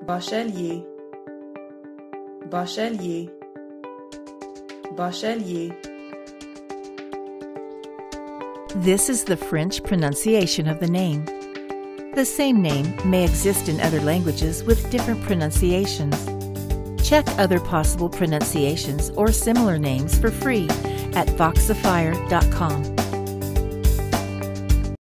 Bachelier, Bachelier, Bachelier. This is the French pronunciation of the name. The same name may exist in other languages with different pronunciations. Check other possible pronunciations or similar names for free at voxifier.com.